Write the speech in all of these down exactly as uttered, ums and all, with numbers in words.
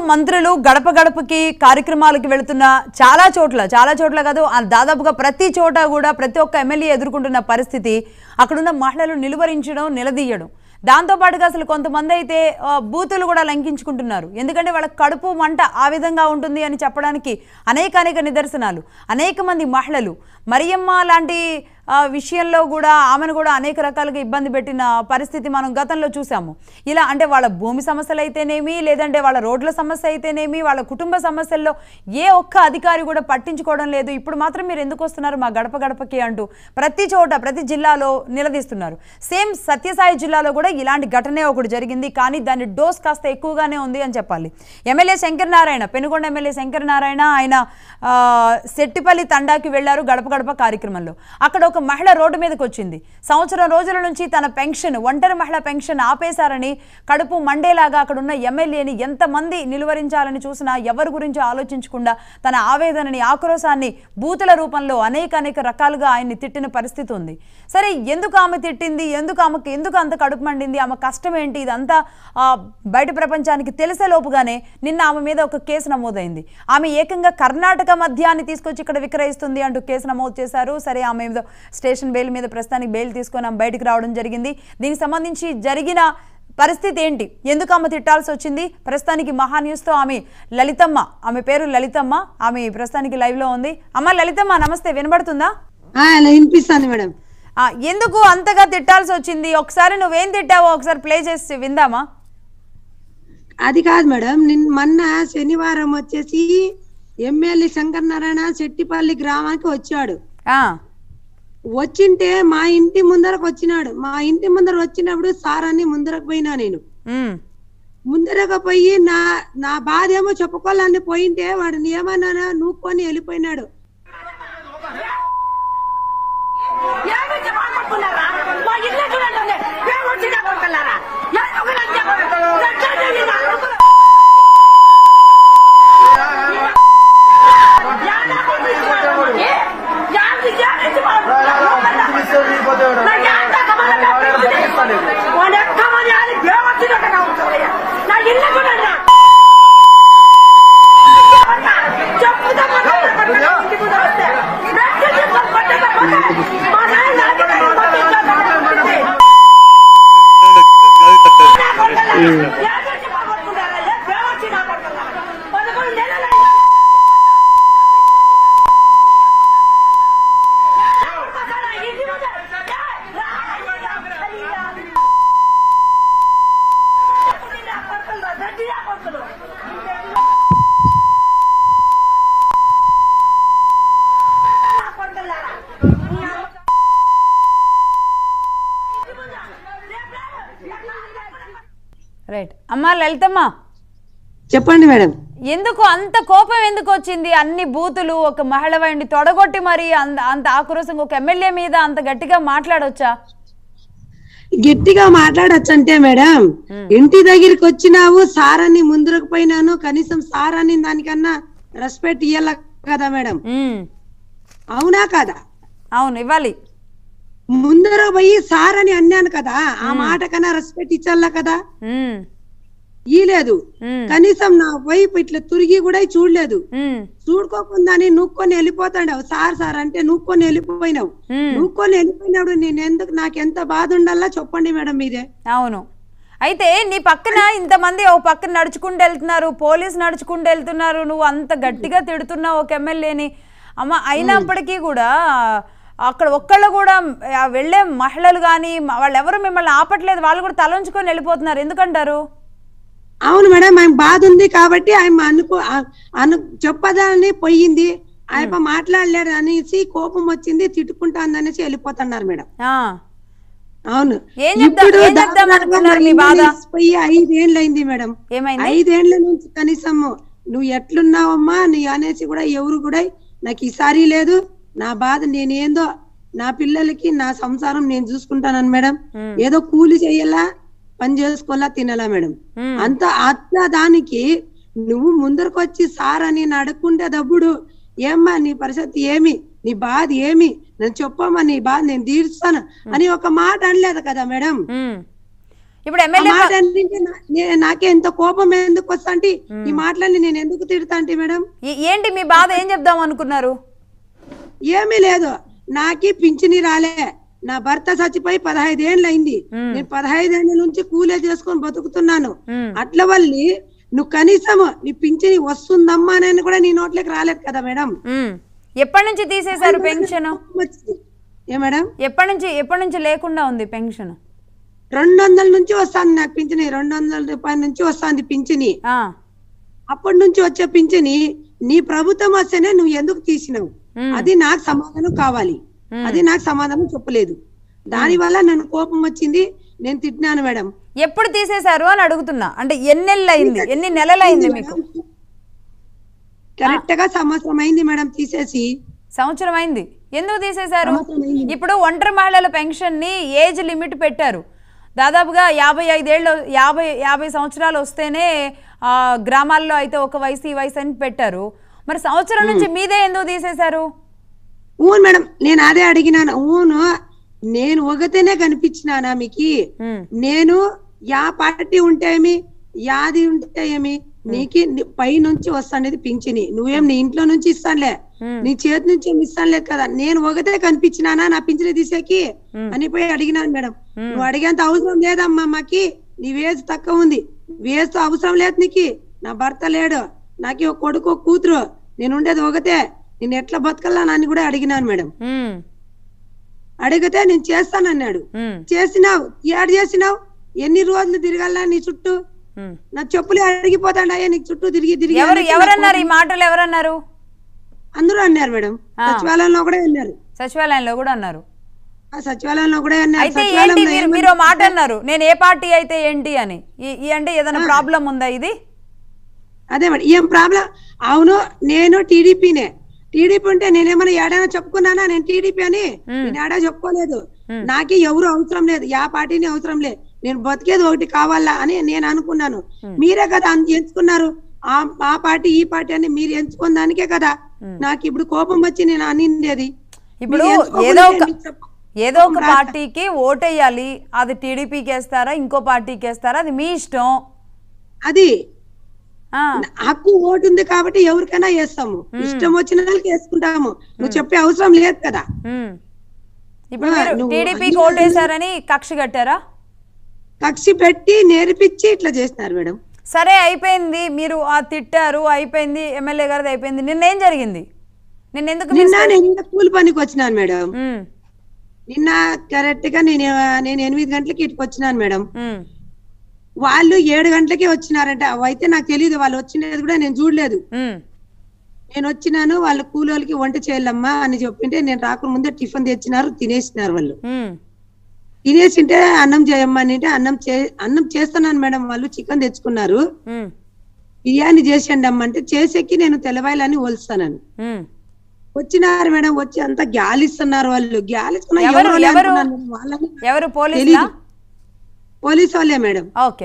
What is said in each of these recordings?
మంత్రులు గడప గడపకి కార్యక్రమాలకు వెళుతున్న చాలా చోట్ల చాలా చోట్ల కాదు దాదాపుగా ప్రతి చోట కూడా ప్రతి ఒక్క ఎమ్మెల్యే ఎదుర్కొంటున్న పరిస్థితి అక్కడున్న మహిళలు నిలువరించడం నిలదీయడం దాంతో పాటుగా అసలు కొంతమంది అయితే బూతులు కూడా లంకించుకుంటున్నారు ఎందుకంటే వాళ్ళ కడుపు మంట ఆ విధంగా ఉంటుంది అని చెప్పడానికి అనేక అనేక నిదర్శనాలు అనేక మంది మహిళలు మరియమ్మ లాంటి విషయంలో కూడా ఆమెను కూడా అనేక రకాలుగా ఇబ్బంది పెట్టిన పరిస్థితి మనం గతంలో చూసాము ఇలా అంటే వాళ్ళ భూమి సమస్యలు అయితేనేమి లేదంటే వాళ్ళ రోడ్ల సమస్య అయితేనేమి వాళ్ళ కుటుంబ సమస్యల్లో ఏ ఒక్క అధికారి కూడా పట్టించుకోవడం లేదు ఇప్పుడు మాత్రం మీరు ఎందుకు వస్తున్నారు మా గడప గడపకి అంటూ ప్రతి చోట ప్రతి జిల్లాలో నిలదీస్తున్నారు సేమ్ సత్యసాయి జిల్లాలో కూడా ఇలాంటి ఘటనే ఒకటి జరిగింది కానీ దాని డోస్ కాస్త ఎక్కువగానే ఉంది అని చెప్పాలి ఎమ్మెల్యే శంకర్ నారాయణ పెనుగొండ ఎమ్మెల్యే శంకర్ నారాయణ ఆయన సెట్టిపల్లి తండాకి వెళ్లారు గడప గడప కార్యక్రమంలో అక్కడ ఒక మహిళ రోడ్డు మీదకి వచ్చింది సంవత్సరం రోజుల నుంచి తన పెన్షన్ ఒంటరి మహిళ పెన్షన్ ఆపేశారని కడుపు మండేలాగా అక్కడ ఉన్న ఎమ్మెల్యేని ఎంతమంది నిలువరించాలని చూసినా ఎవరి గురించి ఆలోచించకుండా తన ఆవేదనని ఆక్రోశాన్ని బూతుల రూపంలో అనేక అనేక రకాలుగా ఆయన్ని తిట్టిన పరిస్థితి ఉంది సరే ఎందుకు ఆమె తిట్టింది ఎందుకు ఆమెకు ఎందుకు అంత కడుపు మండింది ఆమె కష్టం ఏంటి ఇదంతా బయట ప్రపంచానికి తెలిసే లోపుగానే నిన్న ఆమె మీద ఒక కేసు నమోదైంది ఆమె ఏకంగా కర్ణాటక మద్యాన్ని తీసుకొచ్చి ఇక్కడ విక్రయిస్తుంది అంటూ కేసు నమోదు చేశారు సరే ఆమె స్టేషన్ బెయిల్ మీద ప్రస్తుతానికి బెయిల్ తీసుకొని ఆమె బయటికి రావడం జరిగింది దీనికి సంబంధించి జరిగిన పరిస్థితి ఏంటి ఎందుకు ఆమె తిట్టాల్సి వచ్చింది ప్రస్తుతానికి మహా న్యూస్తో ఆమె లలితమ్మ ఆమె పేరు లలితమ్మ ఆమె ప్రస్తుతానికి లైవ్ లో ఉంది అమ్మ లలితమ్మ నమస్తే వినబడుతుందా వినిపిస్తుంది మేడం ఎందుకు అంతగా తిట్టాల్సి వచ్చింది ఒకసారి నువ్వేం తిట్టావో ఒకసారి ప్లే చేసి విందామా అది కాదు మేడం మొన్న శనివారం వచ్చేసి ఎమ్మెల్యే శంకర్ నారాయణ సెట్టిపల్లి గ్రామానికి వచ్చాడు వచ్చింటే మా ఇంటి ముందరకు వచ్చినాడు మా ఇంటి ముందర వచ్చినప్పుడు సార్ అని ముందరకు పోయినా నేను ముందరకు పోయి నా నా బాధ ఏమో చెప్పుకోవాలని పోయింటే వాడు ఏమన్నా నూక్కొని వెళ్ళిపోయినాడు రైట్ అమ్మా లలితమ్మ చెప్పండి మేడం ఎందుకు అంత కోపం ఎందుకు వచ్చింది అన్ని బూతులు ఒక మహిళ వాడిని తొడగొట్టి మరి అంత ఆక్రోశంగా ఒక ఎమ్మెల్యే మీద అంత గట్టిగా మాట్లాడొచ్చా గట్టిగా మాట్లాడొచ్చు అంటే మేడం ఇంటి దగ్గరికి వచ్చినావు సార్ అని ముందుకు పోయినాను కనీసం సార్ అని దానికన్నా రెస్పెక్ట్ ఇవ్వాల కదా మేడం అవునా కదా అవును ఇవ్వాలి ముందర పోయి సార్ అని అన్నాను కదా ఆ మాట కన్నా రెస్పెక్ట్ ఇచ్చాలా కదా ఇలేదు కనీసం నా వైపు ఇట్లా తిరిగి కూడా చూడలేదు చూడుకోకుండా నూక్కొని వెళ్ళిపోతాడావు సార్ సార్ అంటే నూక్కొని వెళ్ళిపోయినావు నూక్కొని వెళ్ళిపోయినాడు నేను ఎందుకు నాకు ఎంత బాధ ఉండాలా చెప్పండి మేడం మీదే అవును అయితే నీ పక్కన ఇంతమంది ఓ పక్కన నడుచుకుంటూ వెళ్తున్నారు పోలీసు నడుచుకుంటూ వెళ్తున్నారు నువ్వు అంత గట్టిగా తిడుతున్నావు ఒక ఎమ్మెల్యేని అమ్మ అయినప్పటికీ కూడా అక్కడ ఒక్కళ్ళు కూడా వెళ్లే మహిళలు కానీ వాళ్ళు ఎవరు మిమ్మల్ని ఆపట్లేదు వాళ్ళు కూడా తలంచుకొని వెళ్ళిపోతున్నారు ఎందుకంటారు అవును మేడం ఆయన బాధ ఉంది కాబట్టి ఆయన అనుకో అను చెప్పదాలని పోయింది ఆయన మాట్లాడలేడు అనేసి కోపం వచ్చింది తిట్టుకుంటాంది అనేసి వెళ్ళిపోతున్నారు మేడం అవును ఇప్పుడు పోయి ఐదేళ్ళు అయింది మేడం ఐదేళ్ల నుంచి కనీసం నువ్వు ఎట్లున్నావమ్మా నీ అనేసి కూడా ఎవరు కూడా నాకు ఈసారి లేదు నా బాధ నేనేందో నా పిల్లలకి నా సంసారం నేను చూసుకుంటానని మేడం ఏదో కూలి చెయ్యాలా పని చేసుకోవాలా తినాలా మేడం అంత అట్లా దానికి నువ్వు ముందరకు వచ్చి సార్ అని అడుక్కుంటే దప్పుడు ఏమ్మా నీ పరిస్థితి ఏమి నీ బాధ ఏమి నేను చెప్పమ్మా నీ బాధ నేను తీరుస్తాను అని ఒక మాట అనలేదు కదా మేడం ఇప్పుడు ఎమ్మెల్యే మాట అంటే నా- నే- నాకే ఎంత కోపం ఎందుకు వస్తా అంటే ఈ మాటలన్నీ నేను ఎందుకు తిడతా అంటే మేడం ఏంటి మీ బాధ, ఏం చెప్దాం అనుకున్నారు? ఏమీ లేదు, నాకి పింఛని రాలే, నా భర్త చచ్చిపోయి పదహైదు ఏళ్ళు అయింది, నేను పదహైదేళ్ల నుంచి కూలే చేసుకొని బతుకుతున్నాను. అట్ల వల్ల నువ్వు కనీసం నీ పింఛని వస్తుందమ్మా అని కూడా నీ నోట్లోకి రాలేదు కదా మేడం. ఎప్పటి నుంచి తీసేశారు పెన్షన్? ఏ మేడం ఎప్పటి నుంచి ఎప్పటి నుంచి లేకుండా ఉంది పెన్షన్? రెండు వందల నుంచి వస్తుంది నాకు పింఛని, రెండు వందల రూపాయల నుంచి వస్తుంది పింఛని. అప్పటి నుంచి వచ్చే పింఛని నీ ప్రభుత్వం వస్తేనే నువ్వు ఎందుకు తీసినావు, అది నాకు సమాధానం కావాలి, అది నాకు సమాధానం చెప్పలేదు. దాని వల్ల నన్ను కోపం వచ్చింది, నేను తిట్టినాను మేడం. ఎప్పుడు తీసేశారు అని అడుగుతున్నా, అంటే ఎన్ని నెలలు అయింది, ఎన్ని నెలలు అయింది మీకు? కరెక్ట్ గా సంవత్సరం అయింది మేడం తీసేసి. సంవత్సరం అయింది. ఎందుకు తీసేశారు? ఇప్పుడు ఒంటరి మహిళల పెన్షన్ ని ఏజ్ లిమిట్ పెట్టారు, దాదాపుగా యాభై ఐదేళ్ళు యాభై యాభై సంవత్సరాలు వస్తేనే ఆ గ్రామాల్లో అయితే ఒక వయసు ఈ వయసు అని పెట్టారు. మరి సంవత్సరం నుంచి మీదే ఎందుకు తీసేశారు? ఊను మేడం, నేను అదే అడిగినాను. ఊను నేను ఒకతేనే కనిపించినానా మీకు? నేను యా పార్టీ ఉంటే ఏమి, యాది ఉంటే ఏమి, నీకి పై నుంచి వస్తానేది పింఛని, నువ్వేం నీ ఇంట్లో నుంచి ఇస్తానులే, నీ చేతి నుంచి ఏమి ఇస్తానులేదు కదా, నేను ఒకటే కనిపించినానా నా పింఛని తీసేకి అని పోయి అడిగినాను మేడం. నువ్వు అడిగేంత అవసరం లేదమ్మా, మాకి నీ వేజ్ తక్కువ ఉంది, వేజ్ అవసరం లేదు నీకు, నా భర్త లేడు, నాకు ఒక కొడుకు కూతురు, నేను ఉండేది ఒకటే, నేను ఎట్లా బతకల్లా అని కూడా అడిగినాను మేడం. అడిగితే నేను చేస్తానన్నాడు. చేసినావు, ఏడు చేసినావు, ఎన్ని రోజులు తిరగల్లా నీ చుట్టూ, నా చెప్పులు అడిగిపోతాండాయా నీకు చుట్టూ తిరిగి తిరిగి. ఎవరన్నారు ఈ మాటలు? ఎవరన్నారు? అందరూ అన్నారు మేడం, సచివాలయంలో కూడా అన్నారు. సచివాలయంలో కూడా అన్నారు. సచివాలయంలో కూడా అన్నారు. అయితే ఏంటి మీరు మాట అన్నారు, నేను ఏ పార్టీ అయితే ఏంటి అని, అంటే ఏదైనా ప్రాబ్లం ఉందా ఇది? అదే మేడం, ఏం ప్రాబ్లం? అవును, నేను టీడీపీనే, టీడీపీ ఉంటే నేనేమన్నా ఏడైనా చెప్పుకున్నానా నేను టీడీపీ అని? నేను ఏడా చెప్పుకోలేదు. నాకే ఎవరు అవసరం లేదు, యా పార్టీని అవసరం లేదు, నేను బతికేది ఒకటి కావాలా అని నేను అనుకున్నాను. మీరే కదా ఎంచుకున్నారు ఆ ఆ పార్టీ ఈ పార్టీ అని, మీరు ఎంచుకున్న దానికే కదా నాకు ఇప్పుడు కోపం వచ్చి నేను అనిండేది. ఇప్పుడు ఏదో ఒక ఏదో ఒక పార్టీకి ఓటేయాలి, అది టీడీపీకి వేస్తారా ఇంకో పార్టీకి వేస్తారా అది మీ ఇష్టం. అది హక్కు ఓటు ఉంది కాబట్టి ఎవరికైనా వేస్తాము, ఇష్టం వచ్చిన వాళ్ళకి వేసుకుంటాము, నువ్వు చెప్పే అవసరం లేదు కదా. ఇప్పుడు టీడీపీకి ఓటేసారని కక్ష కట్టారా? కక్షి పెట్టి నేర్పించి ఇట్లా చేస్తున్నారు మేడం. సరే అయిపోయింది, మీరు ఆ తిట్టారు, అయిపోయింది, ఎమ్మెల్యే గారిది అయిపోయింది, నిన్న ఏం జరిగింది? నిన్న ఎందుకు? నిన్న నేను కూలి పనికి వచ్చినాను మేడం. నిన్న కరెక్ట్ గా నేను నేను ఎనిమిది గంటలకి ఇటుకు వచ్చినాను మేడం. వాళ్ళు ఏడు గంటలకే వచ్చినారంటే అవైతే నాకు తెలియదు, వాళ్ళు వచ్చినది కూడా నేను చూడలేదు. నేను వచ్చినాను, వాళ్ళ కూలోళ్ళకి వంట చేయాలమ్మా అని చెప్పింటే నేను రాకుండా ముందే టిఫిన్ తెచ్చినారు, తినేసినారు. వాళ్ళు తినేసింటే అన్నం చేయమ్మా అంటే అన్నం చే అన్నం చేస్తున్నాను మేడం. వాళ్ళు చికెన్ తెచ్చుకున్నారు, బిర్యానీ చేసేయండి అమ్మ అంటే చేసేకి నేను తెల్లవాయలని వలుస్తానని వచ్చినారు మేడం. వచ్చి అంతా గ్యాలిస్తున్నారు వాళ్ళు. గ్యాలిస్తున్నా పోలీస్ వాళ్ళే మేడం.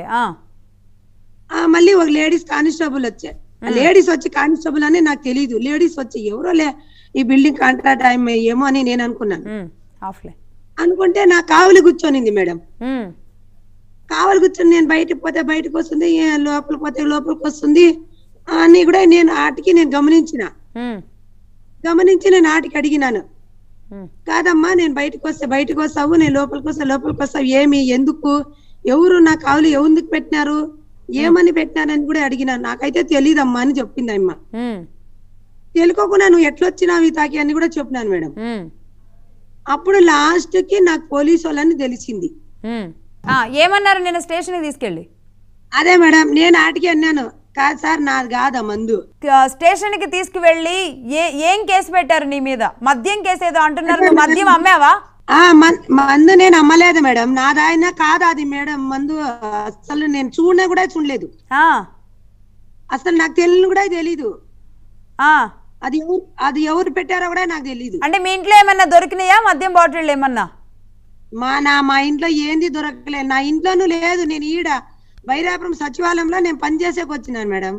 మళ్ళీ ఒక లేడీస్ కానిస్టేబుల్ వచ్చారు. లేడీస్ వచ్చి కానిస్టేబుల్ అని నాకు తెలియదు, లేడీస్ వచ్చి ఎవరో లే ఈ బిల్డింగ్ కాంట్రాక్ట్ టైం ఏమో అని నేను అనుకున్నాను. అనుకుంటే నా కావలి కూర్చొనింది మేడం. కావలి కూర్చొని నేను బయటకు పోతే బయటకు వస్తుంది, లోపలికి పోతే లోపలికి వస్తుంది అని కూడా నేను ఆటికి నేను గమనించిన గమనించి నేను ఆటికి అడిగినాను, కాదమ్మా నేను బయటకు వస్తే బయటకు వస్తావు, నేను లోపలికి వస్తే లోపలికి వస్తావు, ఏమి ఎందుకు, ఎవరు నా కావలి ఎందుకు పెట్టినారు, ఏమని పెట్టినారని కూడా అడిగినాను. నాకైతే తెలియదమ్మా అని చెప్పింది అమ్మ. తెలుకోకుండా నువ్వు ఎట్లొచ్చినావు తాకి అని కూడా చెప్పినాను మేడం. అప్పుడు లాస్ట్ కి నాకు పోలీసు వాళ్ళని తెలిసింది. ఏమన్నారు నేను స్టేషన్ కి తీసుకెళ్ళి? అదే మేడం, నేను ఆటికి అన్నాను, కాదు సార్ నాది కాదా మందు. స్టేషన్ కి తీసుకువెళ్ళి ఏం కేసు పెట్టారు నీ మీద? మద్యం కేసు ఏదో అంటున్నారు, మద్యం అమ్మావా? ఆ మందు నేను అమ్మలేదు మేడం, నాదాయన కాదు అది మేడం మందు. అసలు నేను చూడనే కూడా చూడలేదు, అసలు నాకు తెలియని కూడా తెలీదు. అది ఎవరు అది ఎవరు పెట్టారో కూడా నాకు తెలీదు. అంటే మీ ఇంట్లో ఏమన్నా దొరికినాయా మద్యం బాటిల్ ఏమన్నా? మా నా మా ఇంట్లో ఏంది దొరకలేదు, నా ఇంట్లోనూ లేదు. నేను ఈడ బైరాపురం సచివాలయంలో నేను పనిచేసేకి వచ్చినాను మేడం.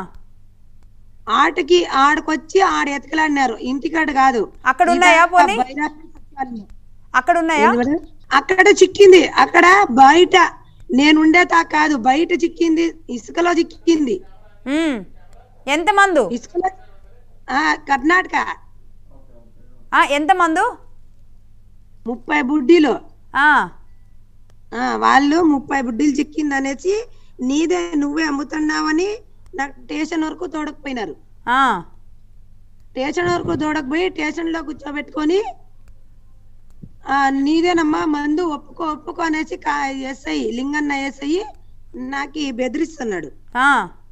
ఆటకి ఆడకొచ్చి ఆడ ఎతకలాడినారు, ఇంటికాడ కాదు. అక్కడ ఉన్నాయా? అక్కడ ఉన్నాయా? అక్కడ చిక్కింది, అక్కడ బయట నేను ఉండేతా కాదు, బయట చిక్కింది, ఇసుకలో చిక్కింది. ఉమ్. ఎంత మందు? ఇసుకలో ఆ కర్ణాటక. ఆ, ఎంత మందు? ముప్పై బుడ్డీలు. ఆ, ఆ వాళ్ళు ముప్పై బుడ్డీలు చిక్కింది అనేసి నీదే నువ్వే అమ్ముతున్నావని నాకు స్టేషన్ వరకు తోడకపోయినారు. ఆ, స్టేషన్ వరకు తోడకపోయి స్టేషన్ లో కూర్చోబెట్టుకొని ఆ నీదేనమ్మా మందు ఒప్పుకో ఒప్పుకో అనేసి ఎస్ఐ లింగన్న ఎస్ఐ నాకు బెదిరిస్తున్నాడు. ఆ,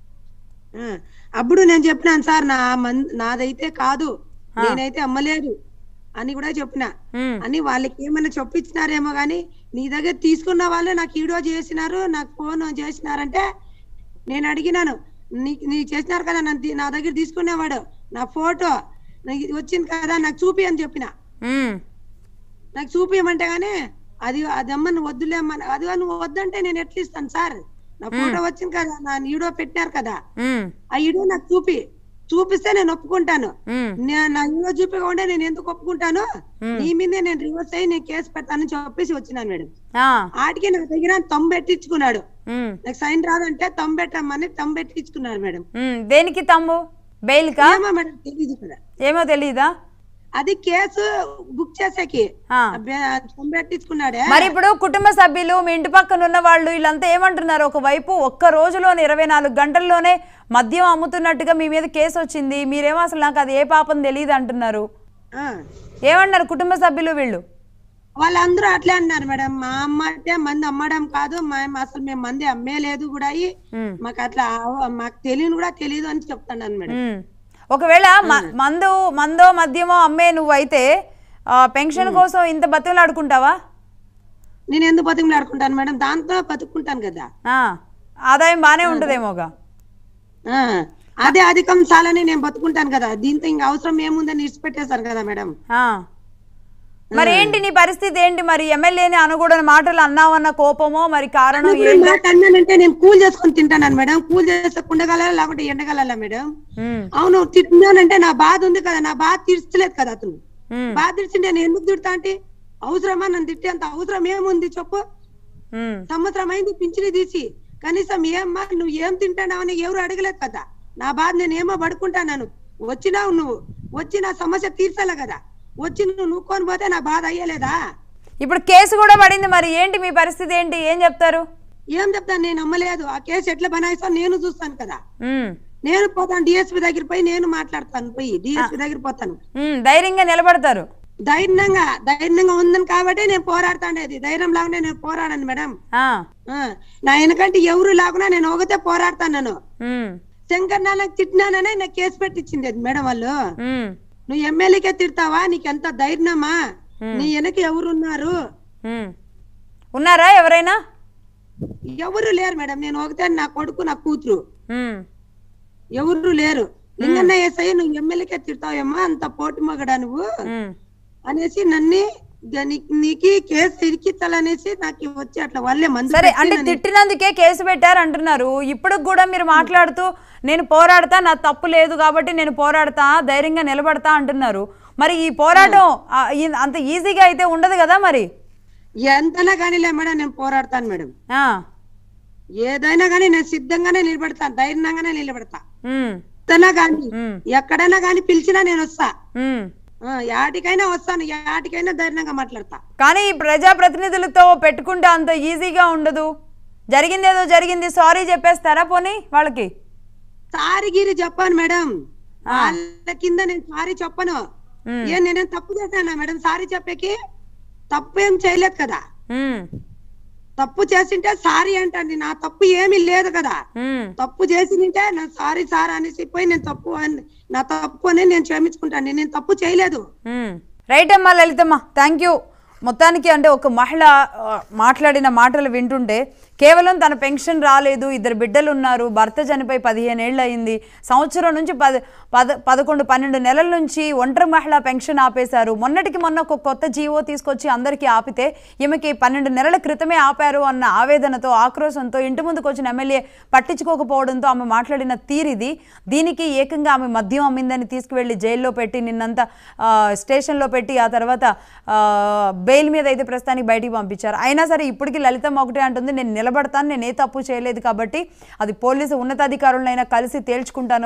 ఆ, అప్పుడు నేను చెప్పినాను సార్ నా మందు నాదైతే కాదు, నేనైతే అమ్మలేదు అని కూడా చెప్పిన. ఉమ్, అని వాళ్ళకి ఏమైనా చెప్పించినారేమో గాని నీ దగ్గర తీసుకున్న వాళ్ళు నాకు వీడియో చేసినారు, నాకు ఫోన్ చేసినారంటే నేను అడిగినాను, నీ నీకు చేసినారు కదా నా- నా దగ్గర తీసుకునేవాడు, నా ఫోటో నాకు వచ్చింది కదా నాకు చూపి అని చెప్పిన. ఉమ్, నాకు చూపియమంటే గానీ అది అదమ్మ నువ్వు వద్దులేమ్మని, అది నువ్వు వద్దంటే నేను ఎట్లా ఇస్తాను సార్, నా ఫోటో వచ్చింది కదా, నా వీడియో పెట్టినారు కదా, ఉమ్, ఆ వీడియో నాకు చూపి చూపిస్తే నేను ఒప్పుకుంటాను. ఉమ్, నే- నా వీడియో చూపించకుండా నేను ఎందుకు ఒప్పుకుంటాను, నీ మీదే నేను రివర్స్ అయ్యి నేను కేసు పెడతానని చెప్పేసి వచ్చినాను మేడం. ఆ, ఆటికి నా దగ్గర తమ్ పెట్టించుకున్నాడు, ఉమ్, నాకు సైన్ రాదంటే తమ్ పెట్టమ్మని తమ్ పెట్టించుకున్నాడు మేడం. ఉమ్. దేనికి తమ్ము? బెయిల్కా? ఏమో మేడం తెలియదు కదా, ఏమో తెలీదా? అది కేసు బుక్ చేసాకి ఆ. తమ్ పెట్టించుకున్నాడే. మరి ఇప్పుడు కుటుంబ సభ్యులు మీ ఇంటి పక్కన ఉన్న వాళ్ళు వీళ్ళంతా ఏమంటున్నారు? ఒకవైపు ఒక్క రోజులోనే ఇరవై నాలుగు గంటల్లోనే మద్యం అమ్ముతున్నట్టుగా మీ మీద కేసు వచ్చింది, మీరేమో అసలు నాకు అది ఏ పాపం తెలియదు అంటున్నారు. ఆ. ఏమన్నారు కుటుంబ సభ్యులు వీళ్ళు? వాళ్ళందరూ అట్లే అన్నారు మేడం, మా అమ్మ అంటే మంది అమ్మడం కాదు, మేము అసలు మేము మంది అమ్మే లేదు కూడా, ఉమ్, మాకు అట్లా ఆవ- మాకు తెలియని కూడా తెలియదు అని చెప్తాను మేడం. ఉమ్. ఒకవేళ మ- మందు మందో మద్యమో అమ్మే నువ్వైతే ఆ, పెన్షన్ కోసం ఇంత బతుకులాడుకుంటావా? నేను ఎందుకు బతుకులాడుకుంటాను మేడం, దాంతో బతుకుంటాను కదా. ఆ, ఆదాయం బానే ఉంటదేమోగా. ఆ అదే అధికం చాలని నేను బతుకుంటాను కదా, దీంతో ఇంకా అవసరం ఏముందని ఇచ్చిపెట్టేశారు కదా మేడం. ఆ. మరి ఏంటి నీ పరిస్థితి ఏంటి? మరి ఎమ్మెల్యేని అనకూడని మాటలు అన్నావన్న కోపమో మరి కారణం ఇప్పుడు ఏంటి? మాట అన్నానంటే నేను కూల్ చేసుకొని తింటాను మేడం, కూల్ చేస్తే కుండగలాలా లేకుంటే ఎండగలాలా మేడం. ఉమ్, అవును తిట్టినానంటే నా బాధ ఉంది కదా, నా బాధ తీర్చలేదు కదా అతను. ఉమ్, బాధ తీర్చి నేను ఎందుకు తిడతా అంటే, అవసరమా నన్ను తిట్టేంత అవసరం ఏముంది చెప్పు? ఉమ్, సంవత్సరం అయింది పింఛని తీసి, కనీసం ఏమ్మా నువ్వు ఏం తింటానావని ఎవరు అడగలేదు కదా. నా బాధ నేను ఏమో పడుకుంటాను, వచ్చినావు నువ్వు వచ్చి నా సమస్య తీర్చాలి కదా, వచ్చి నువ్వు నూక్కొని పోతే నా బాధ అయ్యలేదా? ఇప్పుడు కేసు కూడా పడింది, మరి ఏంటి మీ పరిస్థితి ఏంటి? ఏం చెప్తారు? ఏం చెప్తాను, నేను నమ్మలేదు. ఆ కేసు ఎట్లా బనాయిస్తాను నేను చూస్తాను కదా, ఉమ్, నేను పోతాను డిఎస్పీ దగ్గర పోయి నేను మాట్లాడతాను, పోయి డిఎస్పీ దగ్గర పోతాను. ఉమ్, ధైర్యంగా నిలబడతారు. ధైర్యంగా ధైర్యంగా ఉందని కాబట్టి నేను పోరాడతాండేది, ధైర్యం లాగానే నేను పోరాడాను మేడం. ఆ, ఆ, నా వెనకంటే ఎవరు లేకున్నా నేను ఒకతే పోరాడతాను. నేను ఉమ్, శంకర్ నాన్నకి తిట్టినాననే నాకు కేసు పెట్టించింది అది మేడం వాళ్ళు. ఉమ్, నువ్వు ఎమ్మెల్యేకే తిడతావా, నీకు ఎంత ధైర్యమా, నీ వెనక ఎవరున్నారు? ఉమ్. ఉన్నారా ఎవరైనా? ఎవరు లేరు మేడం, నేను ఒకతే, నా కొడుకు నా కూతురు, ఉమ్, ఎవరు లేరు. లింగన్న ఏసై నువ్వు ఎమ్మెల్యేకే తిడతావేమో, అంత పోటీ మగడా నువ్వు ఉమ్, అనేసి నన్ను నీకు కేసు ఇరికించాలనేసి నాకు వచ్చి అట్లా వాళ్ళే మందు సరే, పెట్టి అంటే నన్ను- తిట్టినందుకే కేసు పెట్టారు అంటున్నారు. ఇప్పుడు కూడా మీరు మాట్లాడుతూ నేను పోరాడతా, నా తప్పు లేదు కాబట్టి నేను పోరాడతా, ధైర్యంగా నిలబడతా అంటున్నారు. మరి ఈ పోరాటం ఆ, ఈ- అంత ఈజీగా అయితే ఉండదు కదా మరి. ఎంతనా కానీలే మేడం, నేను పోరాడతాను మేడం, ఆ, ఏదైనా కానీ నేను సిద్ధంగానే నిలబడతాను, ధైర్యంగానే నిలబడతా. ఉమ్, ఎంతనా కానీ ఉమ్, ఎక్కడైనా కానీ పిలిచినా నేను వస్తా, ఉమ్. ఆ, యాటికైనా వస్తాను, యాటికైనా ధైర్యంగా మాట్లాడతా. కానీ ఈ ప్రజాప్రతినిధులతో పెట్టుకుంటే అంత ఈజీగా ఉండదు. జరిగింది ఏదో జరిగింది, సారీ చెప్పేస్తారా పోనీ వాళ్ళకి? సారీ గిరి చెప్పాను మేడం, వాళ్ళ కింద నేను సారీ చెప్పను. ఉమ్, ఏం నేనేం తప్పు చేశానా మేడం సారీ చెప్పేకి? తప్పు ఏం చేయలేదు కదా, ఉమ్, తప్పు చేసింటే సారీ అంటండి, నా తప్పు ఏమీ లేదు కదా. ఉమ్. తప్పు చేసింటే నా సారీ సార్ అనేసి పోయి నేను తప్పు అని నా తప్పు అని నేను క్షమించుకుంటాను, నేను తప్పు చేయలేదు. రైట్ అమ్మా లలితమ్మ, థ్యాంక్ యూ. మొత్తానికి అంటే ఒక మహిళ ఆ, మాట్లాడిన మాటలు వింటుంటే కేవలం తన పెన్షన్ రాలేదు, ఇద్దరు బిడ్డలు ఉన్నారు, భర్త చనిపోయి పదిహేను ఏళ్ళు అయింది, సంవత్సరం నుంచి పద పద పదకొండు పన్నెండు నెలల నుంచి ఒంటరి మహిళ పెన్షన్ ఆపేశారు. మొన్నటికి మొన్న ఒక కొత్త జీవో తీసుకొచ్చి అందరికీ ఆపితే ఈమెకి పన్నెండు నెలల క్రితమే ఆపారు అన్న ఆవేదనతో, ఆక్రోశంతో ఇంటి ముందుకు వచ్చిన ఎమ్మెల్యే పట్టించుకోకపోవడంతో ఆమె మాట్లాడిన తీరిది. దీనికి ఏకంగా ఆమె మద్యం అమ్మిందని తీసుకువెళ్ళి జైల్లో పెట్టి నిన్నంతా స్టేషన్లో పెట్టి ఆ తర్వాత బెయిల్ మీద అయితే ప్రస్తుతానికి బయటికి పంపించారు. అయినా సరే ఇప్పటికీ లలితమ్మ ఒకటే అంటుంది, నేను నిలబడతాను, నేను ఏ తప్పు చేయలేదు కాబట్టి అది పోలీసు ఉన్నతాధికారులైనా కలిసి తేల్చుకుంటాను